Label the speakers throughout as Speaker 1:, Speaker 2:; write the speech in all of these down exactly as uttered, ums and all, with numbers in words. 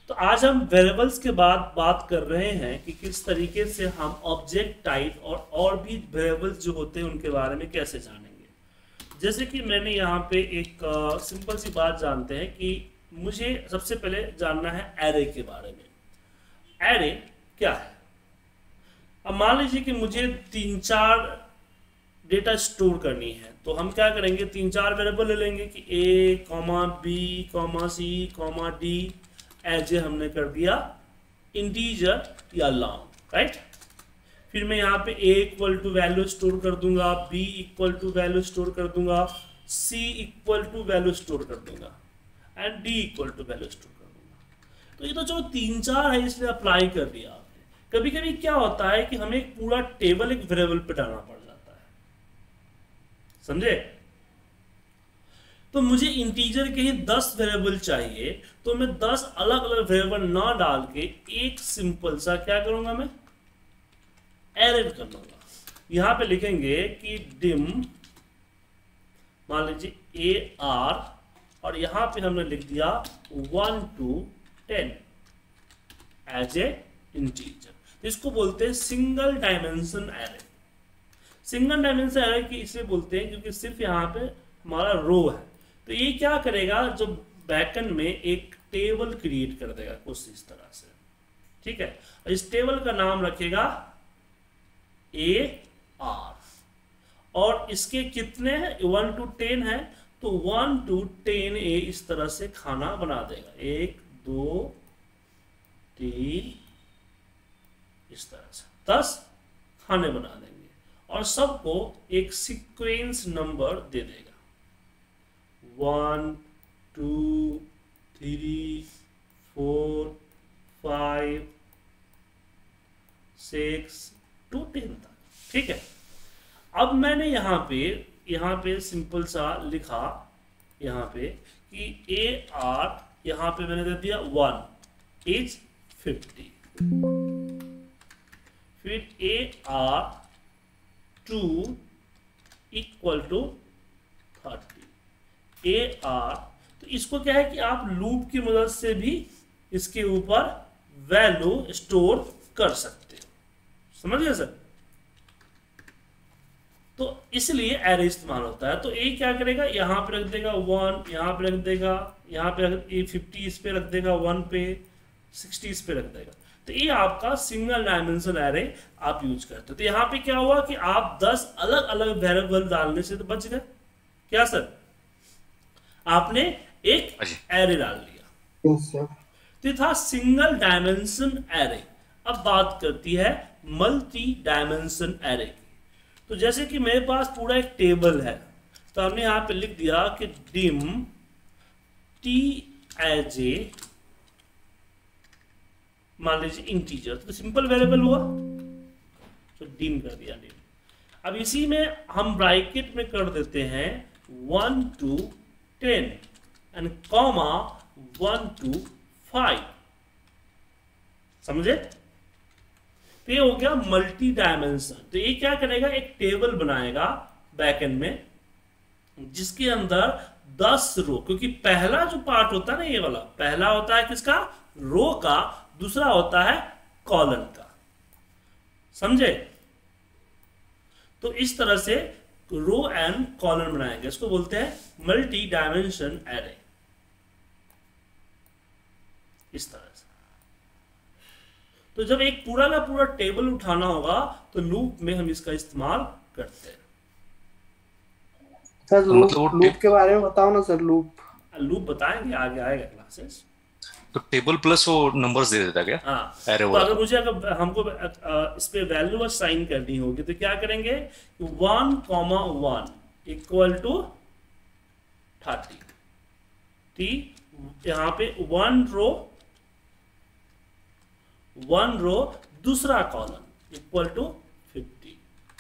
Speaker 1: तो आज हम वेरिएबल्स के बाद बात कर रहे हैं कि किस तरीके से हम ऑब्जेक्ट टाइप और और भी वेरिएबल्स जो होते हैं उनके बारे में कैसे जानेंगे। जैसे कि मैंने यहाँ पे एक सिंपल सी बात जानते हैं कि मुझे सबसे पहले जानना है एरे के बारे में। एरे क्या है? अब मान लीजिए कि मुझे तीन चार डेटा स्टोर करनी है, तो हम क्या करेंगे, तीन चार वेरिएबल ले लेंगे कि A comma B comma C comma D, as a हमने कर दिया इंटीजर या लॉन्ग, राइट। फिर मैं यहाँ पे A equal to value store कर दूंगा, B equal to value store कर दूंगा, C equal to value store कर दूंगा and D equal to value store कर दूंगा। तो ये तो जो तीन चार है इसलिए अप्लाई कर दिया आपने। कभी कभी क्या होता है कि हमें एक पूरा टेबल एक वेरिएबल पे डालना पड़ जाता है, समझे। तो मुझे इंटीजर के ही दस वेरिएबल चाहिए, तो मैं दस अलग अलग वेरिएबल ना डाल के एक सिंपल सा क्या करूंगा, मैं एरे कर लूंगा। यहां पे लिखेंगे कि डिम, मान लीजिए ए आर, और यहां पे हमने लिख दिया one to ten as a integer. तो इसको बोलते हैं single dimension array. Single dimension array की इसलिए बोलते हैं क्योंकि सिर्फ यहाँ पे हमारा रो है। तो ये क्या करेगा, जो बैकएंड में एक टेबल क्रिएट कर देगा कुछ इस तरह से, ठीक है। और इस टेबल का नाम रखेगा ए आर, और इसके कितने हैं, वन टू टेन है, तो वन टू टेन ए इस तरह से खाना बना देगा, एक दो तीन, इस तरह से दस खाने बना देंगे और सबको एक सीक्वेंस नंबर दे देगा, one two three four five six to ten तक, ठीक है। अब मैंने यहाँ पे यहाँ पे सिंपल सा लिखा यहाँ पे कि ए आर, यहाँ पे मैंने दे दिया वन इज फिफ्टी, फिर A R two equal to thirty, A R. तो इसको क्या है कि आप लूप की मदद से भी इसके ऊपर वैल्यू स्टोर कर सकते हो, समझ गए सर। तो इसलिए एरे इस्तेमाल होता है। तो ए क्या करेगा, यहाँ पे रख देगा वन, यहाँ पे रख देगा, यहाँ पे ए फिफ्टी इस पे रख देगा, वन पे सिक्सटी इस पे रख देगा। तो ये आपका सिंगल डायमेंशन एरे आप यूज करते हो। तो यहाँ पे क्या हुआ कि आप दस अलग अलग वेरिएबल डालने से तो बच गए, क्या सर, आपने एक एरे डाल लिया।
Speaker 2: yes, sir.
Speaker 1: तो था सिंगल डायमेंशन एरे। अब बात करती है मल्टी डायमेंशन एरे की। तो जैसे कि मेरे पास पूरा एक टेबल है, तो हमने यहाँ पे लिख दिया कि डिम टी एज ए, मान लीजिए इंटीजर, तो सिंपल वेरिएबल हुआ, तो डिम कर दिया डिम। अब इसी में हम ब्रैकेट में कर देते हैं one to ten and comma one to five, समझे। तो ये हो गया मल्टी डायमेंशन। तो ये क्या करेगा, एक टेबल बनाएगा बैकएंड में जिसके अंदर दस रो, क्योंकि पहला जो पार्ट होता है ना, ये वाला पहला होता है किसका, रो का, दूसरा होता है कॉलम का, समझे। तो इस तरह से रो एंड कॉलम बनाएंगे, इसको बोलते हैं मल्टी डायमेंशन एरे, इस तरह से। तो जब एक पूरा का पूरा टेबल उठाना होगा तो लूप में हम इसका इस्तेमाल करते हैं।
Speaker 2: सर लूप, लूप के बारे में बताओ ना सर। लूप
Speaker 1: लूप बताएंगे, आगे आएगा क्लासेस।
Speaker 3: तो टेबल प्लस वो नंबर्स दे देता क्या?
Speaker 1: हाँ,
Speaker 3: एरे
Speaker 1: तो
Speaker 3: वाला।
Speaker 1: अगर मुझे अगर हमको इस पे वैल्यू असाइन करनी होगी तो क्या करेंगे, one comma one equal to thirty, ठीक। यहाँ पे वन रो वन रो दूसरा column equal to fifty,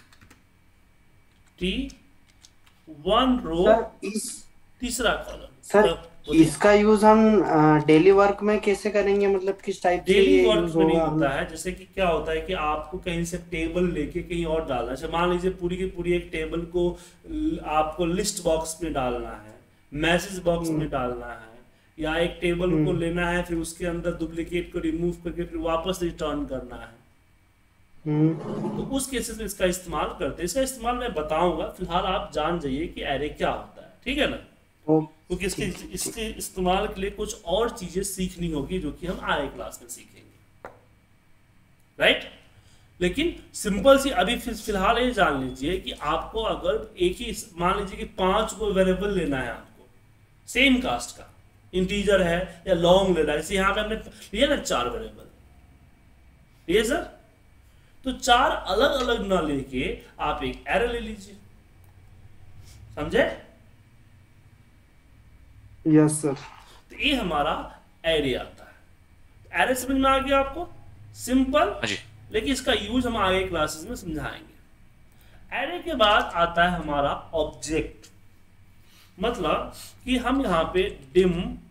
Speaker 1: T one row
Speaker 2: इस
Speaker 1: तीसरा कॉलम।
Speaker 2: सर
Speaker 1: तो
Speaker 2: इसका यूज हम डेली वर्क में कैसे करेंगे, मतलब किस टाइप से
Speaker 1: डेली
Speaker 2: ये
Speaker 1: वर्क
Speaker 2: यूज
Speaker 1: में नहीं
Speaker 2: होगा?
Speaker 1: होता है। जैसे कि क्या होता है कि आपको कहीं से टेबल लेके कहीं और डालना है। मान लीजिए पूरी की पूरी एक टेबल को आपको लिस्ट बॉक्स में डालना है, मैसेज बॉक्स में डालना है, या एक टेबल को लेना है फिर उसके अंदर डुप्लीकेट को रिमूव करके फिर वापस रिटर्न करना है, तो उस केसेस में इसका इस्तेमाल करते हैं। इसका इस्तेमाल मैं बताऊंगा, फिलहाल आप जान जाइए कि एरे क्या होता है, ठीक है ना। क्योंकि इसके इसके इस्तेमाल के लिए कुछ और चीजें सीखनी होगी जो कि हम आगे क्लास में सीखेंगे, राइट। लेकिन सिंपल सी अभी फिलहाल ये जान लीजिए कि आपको अगर एक ही मान लीजिए कि पांच को वेरिएबल लेना है आपको सेम कास्ट का, इंटीजर है या लॉन्ग लेना है, जैसे यहाँ पे हमने लिया ना चार वेरिएबल, ये सर, तो चार अलग अलग ना लेके आप एक एरे ले लीजिए, समझे?
Speaker 2: Yes sir.
Speaker 1: तो ये हमारा एरे आता है। एरे समझ में आ गया आपको? सिंपल, लेकिन इसका यूज हम आगे क्लासेस में समझाएंगे। एरे के बाद आता है हमारा ऑब्जेक्ट, मतलब कि हम यहां पे dim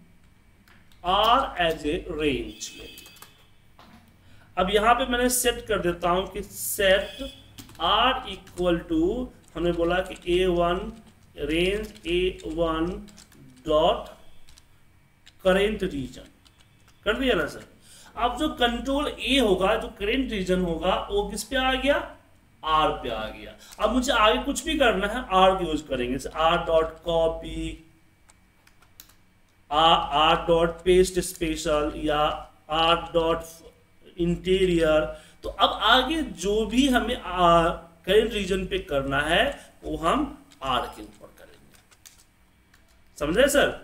Speaker 1: R as a range ले लिया। अब यहां पे मैंने सेट कर देता हूं कि सेट आर इक्वल टू, हमने बोला कि A one range A one dot current region, कर दिया ना सर। अब जो कंट्रोल ए होगा, जो करेंट रीजन होगा, वो किस पे आ गया? आर पे आ गया। अब मुझे आगे कुछ भी करना है आर यूज करेंगे, R dot copy, R dot paste special या आर डॉट इंटीरियर। तो अब आगे जो भी हमें करेंट रीजन पे करना है वो हम आर के ऊपर करेंगे, समझे सर?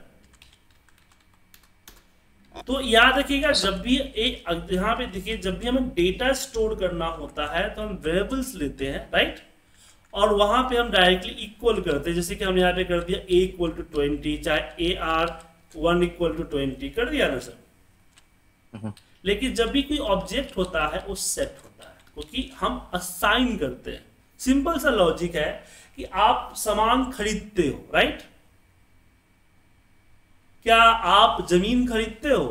Speaker 1: तो याद रखिएगा, जब भी एक यहाँ पे देखिए, जब भी हमें डेटा स्टोर करना होता है तो हम वेरिएबल्स लेते हैं, राइट, और वहां पे हम डायरेक्टली इक्वल करते हैं। जैसे कि हम यहाँ पे कर दिया ए इक्वल टू ट्वेंटी, चाहे A R one equal to twenty, कर दिया ना सर। लेकिन जब भी कोई ऑब्जेक्ट होता है वो सेट होता है, क्योंकि हम असाइन करते हैं। सिंपल सा लॉजिक है कि आप सामान खरीदते हो, राइट, क्या आप जमीन खरीदते हो?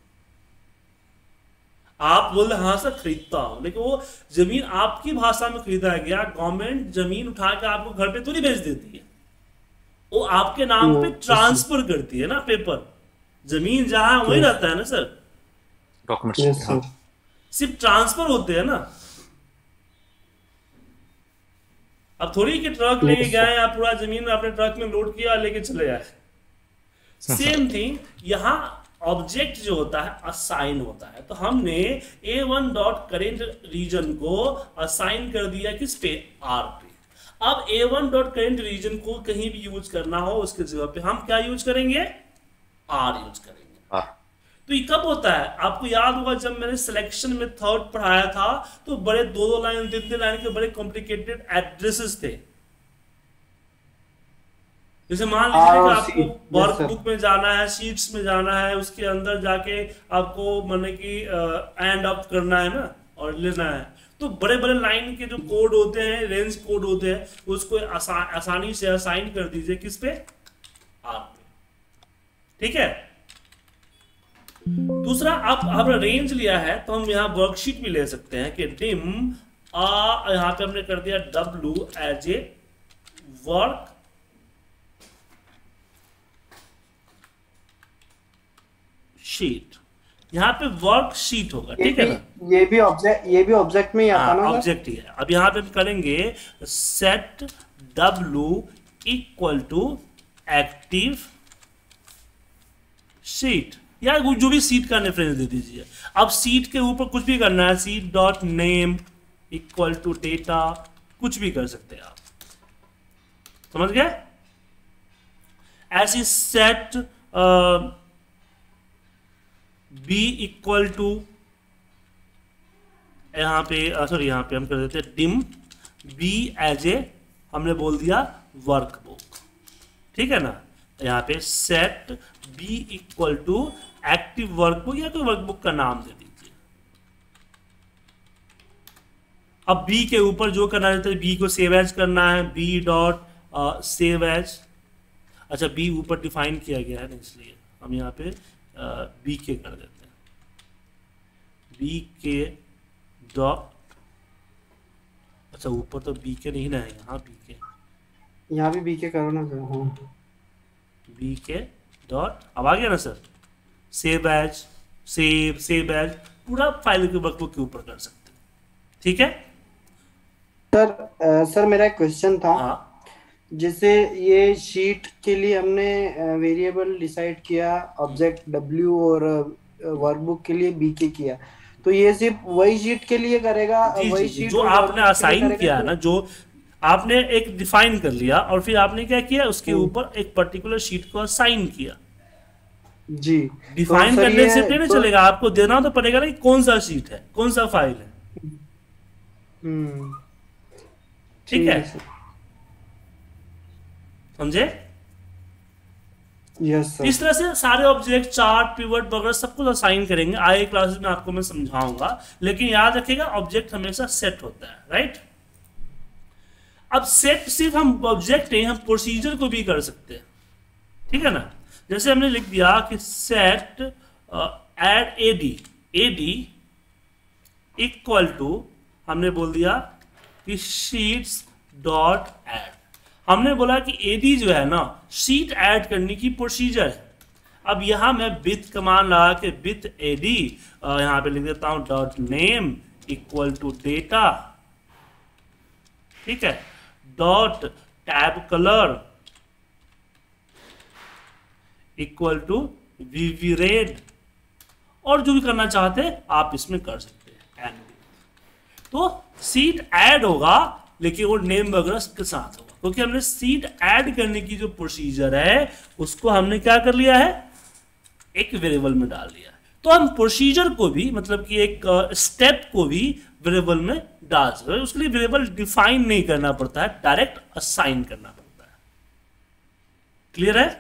Speaker 1: आप बोल रहे हाँ सर खरीदता हूं, लेकिन वो जमीन आपकी भाषा में खरीदा गया, गवर्नमेंट जमीन उठा के आपको घर पे थोड़ी भेज देती है, वो आपके नाम पे ट्रांसफर करती है ना, पेपर। जमीन जहां वही रहता है ना सर, डॉक्यूमेंट्स सिर्फ ट्रांसफर होते हैं ना। अब थोड़ी कि ट्रक लेके गए या पूरा जमीन अपने ट्रक में लोड किया लेके चले जाए। सेम थिंग यहाँ ऑब्जेक्ट जो होता है असाइन होता है। तो हमने A one dot current region को असाइन कर दिया किस पे? आर पे। अब A one dot current region को कहीं भी यूज करना हो उसके जगह पे हम क्या यूज करेंगे? आर यूज करेंगे। आर। तो ये कब होता है? आपको याद होगा जब मैंने सिलेक्शन में थर्ड पढ़ाया था तो बड़े दो दो लाइन तीन तीन लाइन के बड़े कॉम्प्लिकेटेड एड्रेसेस थे। जैसे मान लीजिए कि आपको वर्कबुक में जाना है, शीट्स में जाना है, उसके अंदर जाके आपको माने कि एंड अप करना है ना और लेना है, तो बड़े बड़े लाइन के जो कोड होते हैं, रेंज कोड होते हैं, उसको आसा, आसानी से असाइन कर दीजिए किस पे? आर पे। ठीक है। दूसरा, आप हमने रेंज लिया है तो हम यहाँ वर्कशीट भी ले सकते हैं कि डिम आ, यहाँ पे हमने कर दिया W as a worksheet. यहाँ पे वर्क शीट होगा, ठीक है ना।
Speaker 2: ये भी ऑब्जेक्ट ये भी ऑब्जेक्ट में ही आता ना,
Speaker 1: ऑब्जेक्ट ही है। अब यहाँ पे हम करेंगे set W equal to active sheet, या जो भी सीट का रेफरेंस दे दीजिए। अब सीट के ऊपर कुछ भी करना है, sheet dot name equal to data, कुछ भी कर सकते हैं आप, समझ गए। ऐसी सेट बी इक्वल टू, यहाँ पे सॉरी यहाँ पे हम कर देते हैं डिम बी एज ए, हमने बोल दिया वर्कबुक, ठीक है ना। यहाँ पे set B equal to active workbook, या कोई वर्कबुक का नाम दे दीजिए। अब बी के ऊपर जो करना है, बी को सेव एज करना है, बी डॉट सेव एज। अच्छा, बी ऊपर डिफाइन किया गया है ना, इसलिए हम यहाँ पे बी के कर देते हैं, बी के डॉट, अच्छा ऊपर तो बी के नहीं ना है, यहाँ बी के,
Speaker 2: यहाँ भी बी के करो ना। हाँ,
Speaker 1: बी के डॉट, अब आ गया ना sir. Save as, save save as, पूरा फाइल के वर्कबुक के ऊपर कर सकते हैं। ठीक है
Speaker 2: सर। अ, सर मेरा एक क्वेश्चन था।
Speaker 1: हाँ
Speaker 2: जैसे ये शीट के लिए हमने वेरिएबल डिसाइड किया, ऑब्जेक्ट डब्ल्यू, और वर्कबुक के लिए बीके किया, तो ये सिर्फ वही शीट के लिए करेगा?
Speaker 1: जी,
Speaker 2: वही
Speaker 1: जी, जी,
Speaker 2: शीट
Speaker 1: जो
Speaker 2: और
Speaker 1: आपने
Speaker 2: workbook के लिए
Speaker 1: असाइन
Speaker 2: करेगा
Speaker 1: किया
Speaker 2: कि-
Speaker 1: ना, जो आपने एक डिफाइन कर लिया और फिर आपने क्या किया, उसके ऊपर एक पर्टिकुलर शीट को असाइन किया।
Speaker 2: जी,
Speaker 1: डिफाइन
Speaker 2: तो सर
Speaker 1: करने
Speaker 2: ये-
Speaker 1: से नहीं
Speaker 2: तो-
Speaker 1: चलेगा, आपको देना तो पड़ेगा ना कि कौन सा शीट है, कौन सा फाइल है।
Speaker 2: हम्म,
Speaker 1: ठीक है,
Speaker 2: सर।
Speaker 1: समझे?
Speaker 2: Yes sir.
Speaker 1: इस तरह से सारे ऑब्जेक्ट, चार्ट, पिवट वगैरह सब कुछ असाइन करेंगे। आगे क्लासेस में आपको मैं समझाऊंगा, लेकिन याद रखिएगा ऑब्जेक्ट हमेशा सेट होता है, राइट। अब सेट सिर्फ हम ऑब्जेक्ट नहीं, हम प्रोसीजर को भी कर सकते हैं। ठीक है ना, जैसे हमने लिख दिया कि set add AD, AD equal to, हमने बोल दिया कि शीट्स डॉट एड। हमने बोला कि एडी जो है ना, शीट ऐड करने की प्रोसीजर है। अब यहां मैं विथ कमांड लगा के विथ एडी यहां पे लिख देता हूं dot name equal to data. ठीक है, dot tab colour equal to VV red, और जो भी करना चाहते हैं आप इसमें कर सकते हैं। एंड तो सीट ऐड होगा, लेकिन वो नेम वगैरह के साथ होगा, क्योंकि हमने सीट ऐड करने की जो प्रोसीजर है उसको हमने क्या कर लिया है, एक वेरिएबल में डाल दिया है। तो हम प्रोसीजर को भी, मतलब कि एक स्टेप को भी वेरिएबल में डाल सकते हैं। उसके लिए वेरिएबल डिफाइन नहीं करना पड़ता है, डायरेक्ट असाइन करना पड़ता है। क्लियर है?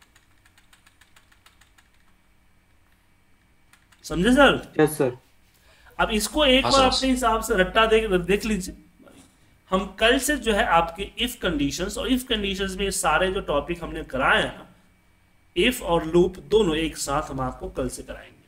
Speaker 1: समझे सर?
Speaker 2: Yes sir.
Speaker 1: अब इसको एक
Speaker 3: हाँ,
Speaker 1: बार
Speaker 3: सर।
Speaker 1: अपने हिसाब से रट्टा देख देख लीजिए। हम कल से जो है आपके इफ कंडीशंस, और इफ कंडीशंस में ये सारे जो टॉपिक हमने कराए हैं ना, इफ और लूप दोनों एक साथ हम आपको कल से कराएंगे।